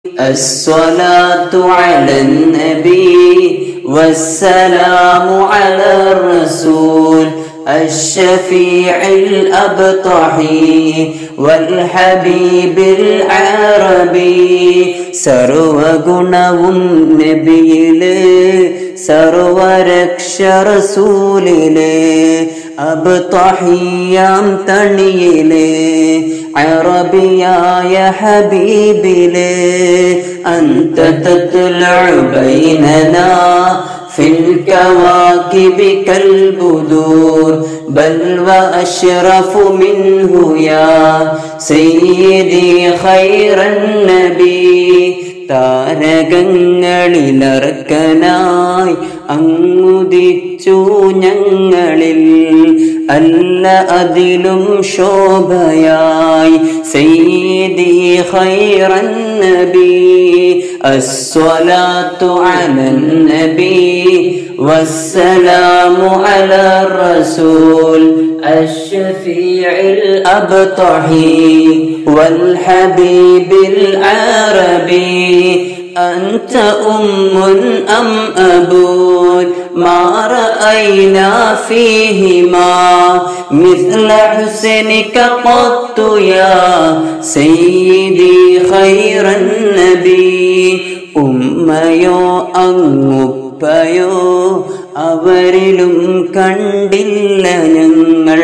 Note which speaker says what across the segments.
Speaker 1: الصلاة على النبي والسلام على الرسول الشفيع الأبطحي والحبيب العربي സർവഗുണവും നബിയിലെ സർവരക്ഷ റസൂലിലെ അബ്തഹിയാം തണിയിലെ അറബിയായ ഹബീബിലെ അന്ത തത്ലഉ ബൈനനാ في الكواكب كالبدور بل وأشرف منه يا سيدي خير النبي താരകങ്ങളിലർക്കനായി അങ്ങുദിച്ചു ഞങ്ങളിൽ അല്ല അതിലും ശോഭയായി സയ്യിദി ഖൈറൻ നബി അസ്സലാത്തു അലൻ നബി والسلام على الرسول الشفيع الأبطحي والحبيب العربي أنت أم أم أبو ما رأينا فيهما مثل حسنك قط يا سيدي خير النبي ഉമ്മയോ അങ്ങുപ്പയോ അവരിലും കണ്ടില്ല ഞങ്ങൾ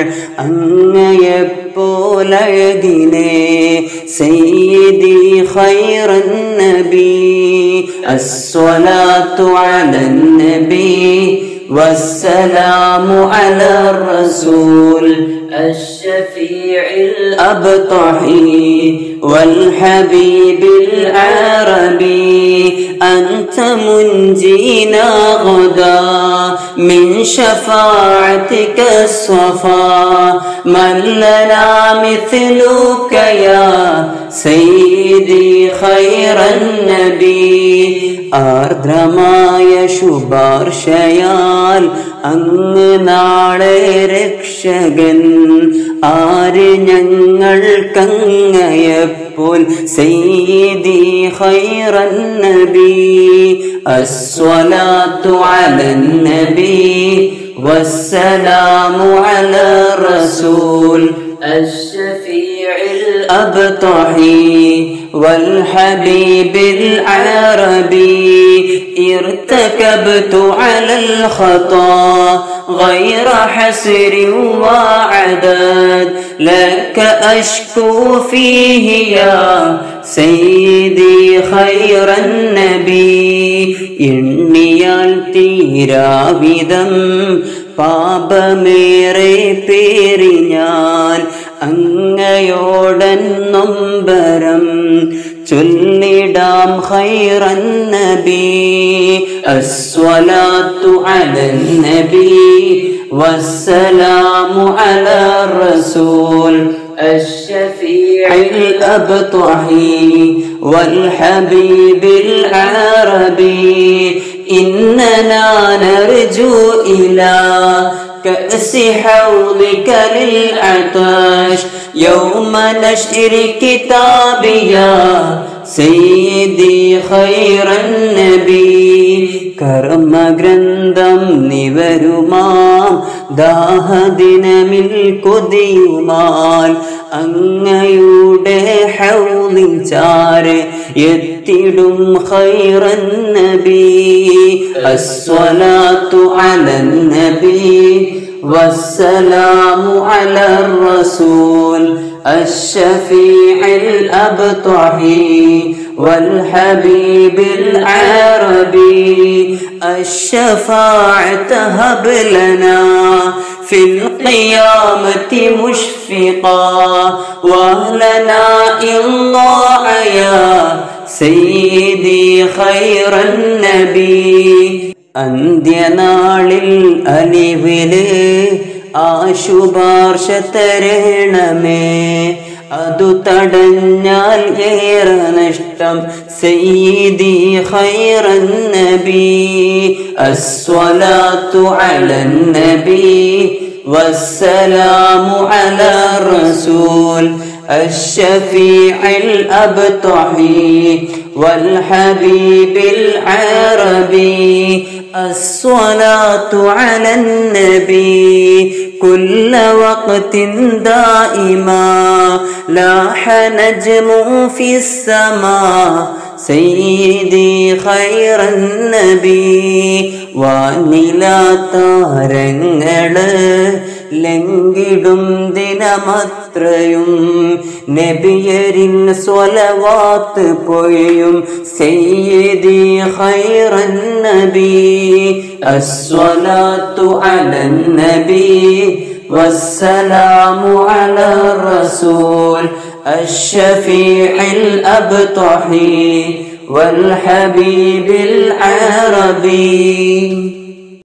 Speaker 1: അങ്ങയെപ്പോലഴകിനെ സയ്യിദി ഖൈറൻ നബി അസ്സലാത്തു അലൻ നബി والسلام على الرسول الشفيع الأبطحي والحبيب العربي أنت منجينا غدا من شفاعتك الصفا من لنا مثلك يا سيدي خير النبي ആർദ്രമായ ശുപാർശയാൽ അങ്ങ് നാളെ രക്ഷകൻ ആര് ഞങ്ങൾക്കങ്ങയെപ്പോൾ സയ്യിദി ഖൈറൻ നബി അസ്സലാത്തു അലൻ നബി والسلام على الرسول الشفيع الأبطحي والحبيب العربي ارتكبت على الخطا غير حسر وعدد لك أشكو فيه يا سيدي خير النبي എണ്ണിയാൽ തീരാവിധം പാപമേറെ പേറി ഞാൻ അങ്ങയോടൻ നൊമ്പരം ചൊല്ലിടാം ഖൈറൻ നബി അസ്സലാത്തു അലൻ നബി വസ്സലാമു അലാ റസൂൽ الشفيع الأبطحي والحبيب العربي إننا نرجو إلى كأس حوضك للعطش يوم نشر كتابيا سيدي خير النبي കർമ്മഗ്രന്ഥം നിവരുമാം ദാഹദിനമിൽ കൊതിയുമാൽ അങ്ങയുടെ ഹൗളിൻ ചാരെ എത്തിടും ഖൈറൻ നബി അസ്സലാത്തു അലൻ നബി വസ്സലാമു അലർ റസൂൽ الشفيع الأبطحي والحبيب العربي الشفاعة هب لنا في القيامة مشفقا ولنا الله يا سيدي خير النبي അന്ത്യനാളിൽ അലിവില് ആശുപാർശ തരണമേ അതു തടഞ്ഞാൽ ഏറെ നഷ്ടം സയ്യിദി ഖൈറൻ നബി അസ്സലാത്തു അലൻ നബി വസ്സലാമു അലാ റസൂൽ الشفيع الأبطحي والحبيب العربي الصلاة على النبي كل وقت دائما لاح نجم في السماء سيدي خير النبي വാനിലാ താരങ്ങള് ലംഘിടും ദിനമത്രയും നബിയരിൻ സ്വലവാത്ത് പൊഴിയും സയ്യിദി ഖൈറൻ നബി അസ്സലാത്തു അലൻ നബി വസ്സലാമു അലാ റസൂൽ الشفيع الأبطح والحبيب العربي